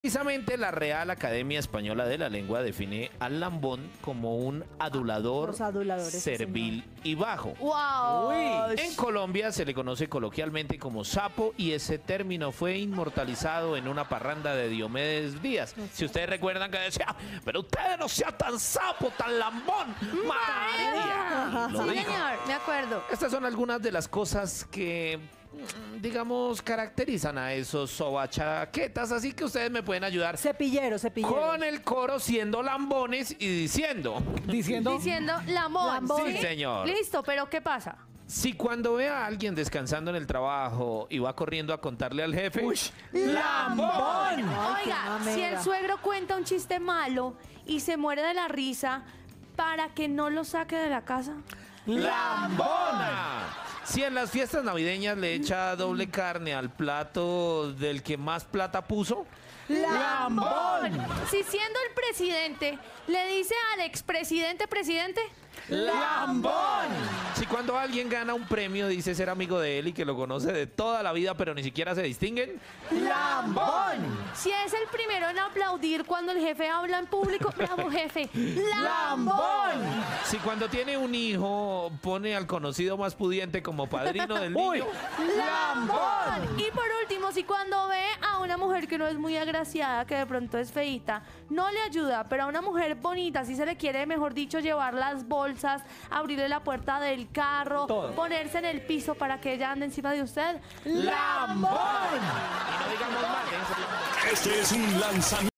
Precisamente la Real Academia Española de la Lengua define al lambón como un adulador, Los aduladores, servil y bajo. ¡Wow! En Colombia se le conoce coloquialmente como sapo y ese término fue inmortalizado en una parranda de Diomedes Díaz. Si ustedes recuerdan que decía, pero ustedes no sean tan sapo, tan lambón. María. Lo Sí, dijo. señor, me acuerdo. Estas son algunas de las cosas que, digamos, caracterizan a esos sobachaquetas, así que ustedes me pueden ayudar Cepillero. con el coro siendo lambones y diciendo, Diciendo Lambón. Lambón. Sí, señor. Listo, pero ¿qué pasa? si cuando ve a alguien descansando en el trabajo y va corriendo a contarle al jefe, ¡Lambón! Ay, qué Oiga, mamera. si el suegro cuenta un chiste malo y se muere de la risa para que no lo saque de la casa. ¡lambona! Si en las fiestas navideñas le echa doble carne al plato del que más plata puso, ¡Lambón! Si siendo el presidente le dice al expresidente presidente, ¡lambón! Si cuando alguien gana un premio dice ser amigo de él y que lo conoce de toda la vida pero ni siquiera se distinguen, ¡Lambón! si es el primero en aplaudir cuando el jefe habla en público, bravo jefe, ¡Lambón! si cuando tiene un hijo pone al conocido más pudiente como padrino del niño, ¡Lambón! Y por último, si cuando ve a una mujer que no es muy agraciada, que de pronto es feíta, no le ayuda, pero a una mujer bonita, si se le quiere, mejor dicho, llevar las bolsas, abrirle la puerta del carro, ponerse en el piso para que ella ande encima de usted, ¡Lambón! y no digamos más, ¿eh? Este es un lanzamiento.